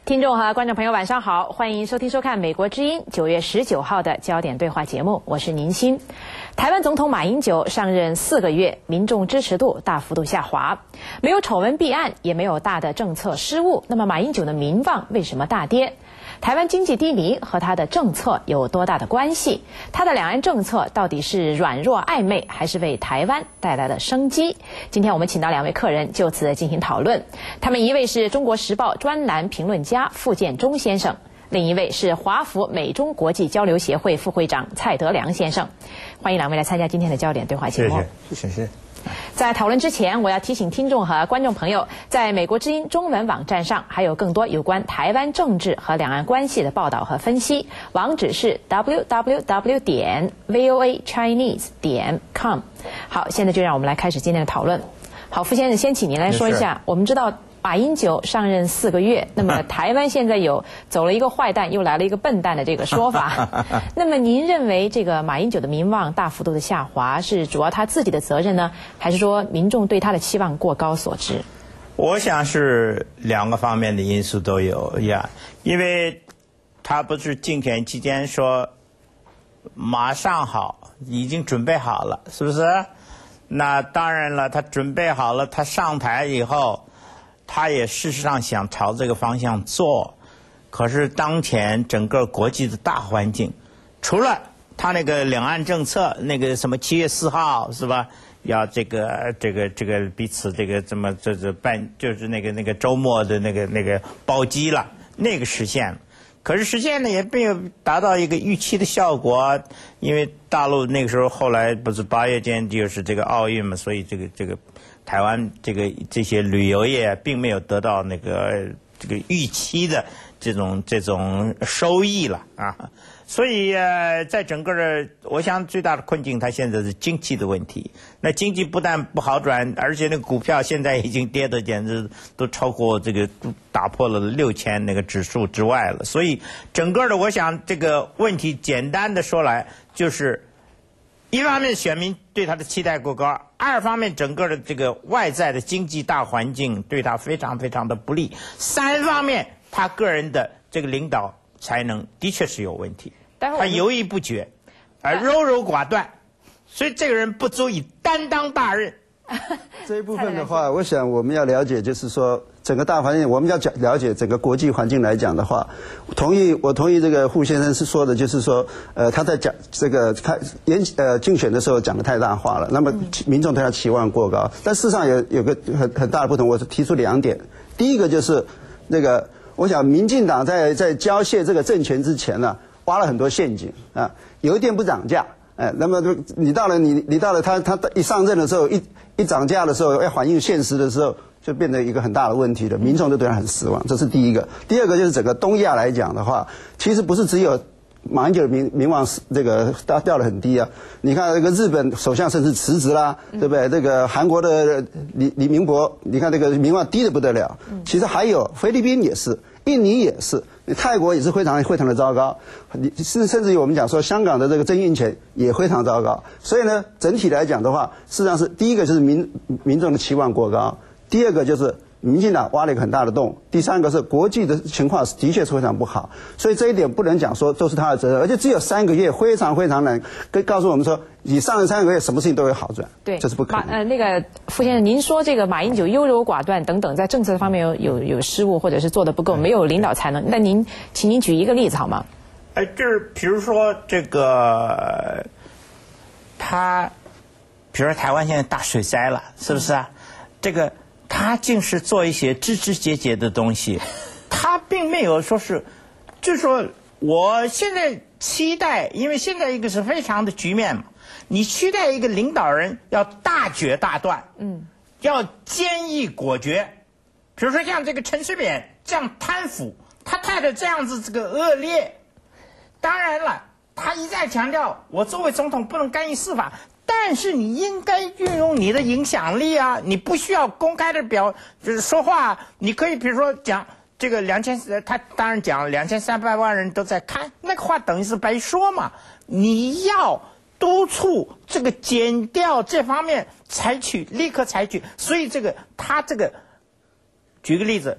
听众和观众朋友晚上好，欢迎收听收看美国之音9月19号的焦点对话节目，我是宁鑫。台湾总统马英九上任4个月，民众支持度大幅度下滑，没有丑闻弊案，也没有大的政策失误，那么马英九的民望为什么大跌？台湾经济低迷和他的政策有多大的关系？他的两岸政策到底是软弱暧昧，还是为台湾带来了生机？今天我们请到2位客人就此进行讨论。他们一位是中国时报专栏评论家傅建中先生，另一位是华府美中国际交流协会副会长蔡德良先生。欢迎2位来参加今天的焦点对话节目。 谢谢。 在讨论之前，我要提醒听众和观众朋友，在美国之音中文网站上还有更多有关台湾政治和两岸关系的报道和分析，网址是 www.voachinese.com。好，现在就让我们来开始今天的讨论。好，傅先生，先请您来说一下，我们知道马英九上任4个月，那么台湾现在有走了一个坏蛋，又来了一个笨蛋的这个说法。那么您认为这个马英九的民望大幅度的下滑，是主要他自己的责任呢，还是说民众对他的期望过高所致？ 我想是2个方面的因素都有呀，因为他不是竞选期间说马上好，已经准备好了，是不是？那当然了，他准备好了，他上台以后，他也事实上想朝这个方向做，可是当前整个国际的大环境，除了他那个两岸政策，那个什么7月4号是吧？要这个彼此这个怎么办，就是那个周末的那个包机了，那个实现了。可是实现了也没有达到一个预期的效果，因为大陆那个时候后来不是8月间就是这个奥运嘛，所以这个台湾这些旅游业并没有得到这个预期的这种收益了啊。所以在整个的，我想最大的困境，它现在是经济的问题。那经济不但不好转，而且那个股票现在已经跌得简直都超过打破了6000那个指数之外了。所以整个的，我想这个问题简单的说来，就是一方面选民对他的期待过高，二方面整个的这个外在的经济大环境对他非常非常的不利，三方面他个人的这个领导才能的确是有问题，他犹豫不决，而优柔寡断，所以这个人不足以担当大任。 这一部分的话，我想我们要了解，就是说整个大环境，我们要了解整个国际环境来讲的话，我同意这个傅先生是说的，就是说他在讲这个竞选的时候讲得太大话了，那么民众对他期望过高，但事实上有个很大的不同，我提出2点。第一个就是我想民进党在交卸这个政权之前呢，挖了很多陷阱啊，油电不涨价，那么你到了他一上任的时候，一涨价的时候，要反映现实的时候，就变得一个很大的问题了，民众就对他很失望，这是第一个。第二个就是整个东亚来讲的话，其实不是只有马英九的民望掉得很低啊！你看日本首相甚至辞职啦，对不对？韩国的李明博，你看民望低得不得了。其实还有菲律宾也是，印尼也是，泰国也是非常非常的糟糕。甚至于我们讲说香港的征用权也非常糟糕。所以呢，整体来讲的话，事实上是第一个就是民众的期望过高，第二个就是民进党挖了一个很大的洞，第三个是国际的情况的确是非常不好，所以这一点不能讲说都是他的责任，而且只有3个月，非常非常难告诉我们说，你上任3个月什么事情都会好转， 对， 这是不可能。 那个傅先生，您说这个马英九优柔寡断等等，在政策方面有失误，或者是做得不够，没有领导才能，那请您举一个例子好吗？ 就是比如说比如说台湾现在大水灾了，是不是啊？他竟是做一些枝枝节节的东西，他并没有说是，就是说我现在期待，因为现在一个是非常的局面嘛，你期待一个领导人要大决大断，要坚毅果决，比如说像这个陈水扁这样贪腐，他态度这样子恶劣，当然了，他一再强调我作为总统不能干预司法。但是你应该运用你的影响力啊！你不需要公开的就是说话，你可以比如说讲这个他当然讲2300万人都在看，那个话等于是白说嘛。你要督促这个减掉这方面立刻采取，所以他举个例子，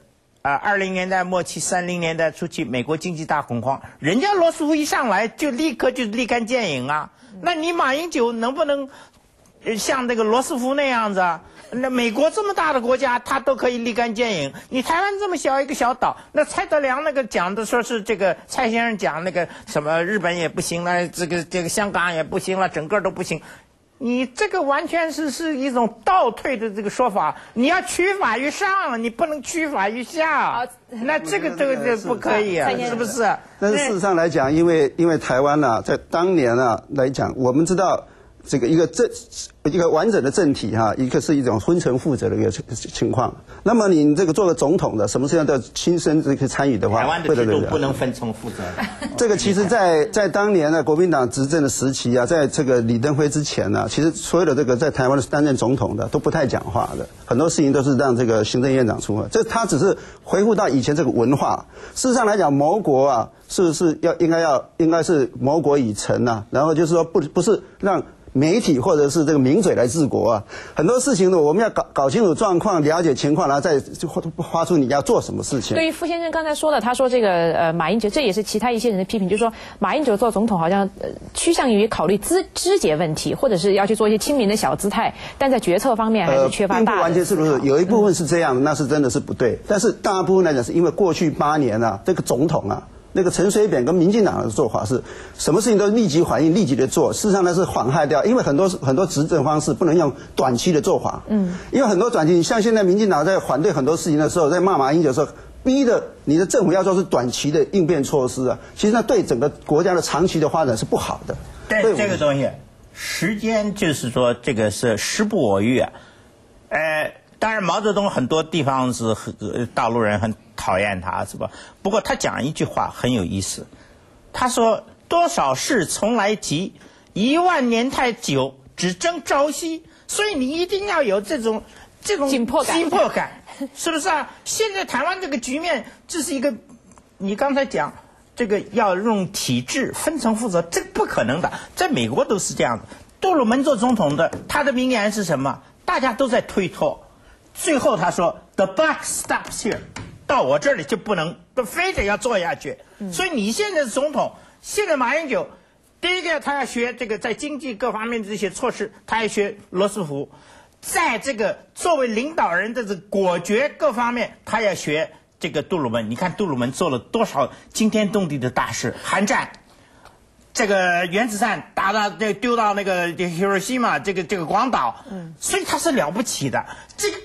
20年代末期、30年代初期，美国经济大恐慌，人家罗斯福一上来就立刻就立竿见影啊。那你马英九能不能像那个罗斯福那样子啊？那美国这么大的国家，他都可以立竿见影。你台湾这么小一个小岛，那蔡德良那个讲的说是这个蔡先生讲那个什么日本也不行了，这个香港也不行了，整个都不行。你这个完全是一种倒退的这个说法，你要趋法于上，你不能趋法于下。那这个不可以啊，是不是？ 但是事实上来讲，因为台湾呢，在当年啊来讲，我们知道这个一个完整的政体哈，一个是一种分层负责的一个情况。那么你这个做个总统的，什么事情都要亲身这个参与的话， 台湾的制度不能分层负责的。 这个其实在当年呢，国民党执政的时期啊，在这个李登辉之前呢，其实所有的这个在台湾的担任总统的都不太讲话的，很多事情都是让这个行政院长出来。这他只是回复到以前这个文化。事实上来讲，谋国啊，是应该是谋国以诚呐，然后就是说不是让媒体或者是这个名嘴来治国啊，很多事情呢，我们要搞清楚状况，了解情况，然后再发出你要做什么事情。 对于傅先生刚才说的，他说这个马英九，这也是其他一些人的批评，就是说马英九做总统好像趋向于考虑肢节问题，或者是要去做一些亲民的小姿态，但在决策方面还是缺乏大的。并不完全是不是有一部分是这样，那是真的是不对。但是大部分来讲，是因为过去8年啊，这个总统啊。那个陈水扁跟民进党的做法是，什么事情都立即反应、立即的做。事实上那是妨害掉，因为很多执政方式不能用短期的做法。因为很多短期，像现在民进党在反对很多事情的时候，在骂马英九的时候，逼的你的政府要做是短期的应变措施啊，其实那对整个国家的长期的发展是不好的。 但这个东西，时间就是说这个是时不我与啊。当然，毛泽东很多地方是大陆人很讨厌他，是吧？不过他讲一句话很有意思，他说：“多少事从来急，10000年太久，只争朝夕。”所以你一定要有这种紧迫感，是不是啊？现在台湾这个局面，这是一个，你刚才讲这个要用体制分层负责，这不可能的，在美国都是这样的。杜鲁门做总统的，他的名言是什么？大家都在推脱。最后他说 ：“The buck stops here， 到我这里就不能，非得要做下去。”所以你现在是总统，现在马英九，第一个他要学这个在经济各方面的这些措施，他要学罗斯福，在这个作为领导人的这果决各方面，他要学这个杜鲁门。你看杜鲁门做了多少惊天动地的大事，韩战。这个原子弹打到丢到那个 Hiroshima 这个广岛，所以他是了不起的。这